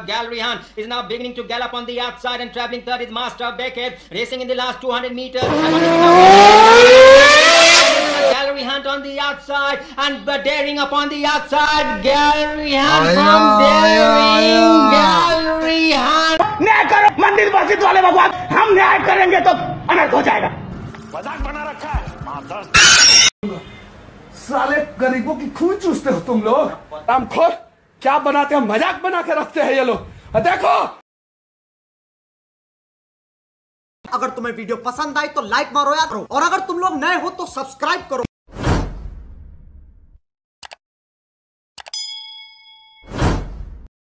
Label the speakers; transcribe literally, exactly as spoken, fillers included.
Speaker 1: Gallery Hunt is now beginning to gallop on the outside and traveling third is Master Beckett, racing in the last two hundred meters. Gallery Hunt on the outside and daring up on the outside. Gallery Hunt from daring. Gallery Hunt.
Speaker 2: न्याय करो मंदिर मस्जिद वाले भगवान, हम न्याय करेंगे तो अनर्थ हो जाएगा। मजाक बना रखा है। साले गरीबों की खून चूसते हो तुम लोग। हम खोर क्या बनाते हैं, मजाक बना के रखते हैं ये लोग। देखो,
Speaker 3: अगर तुम्हें वीडियो पसंद आई तो लाइक मारो यार, और अगर तुम लोग नए हो तो सब्सक्राइब करो।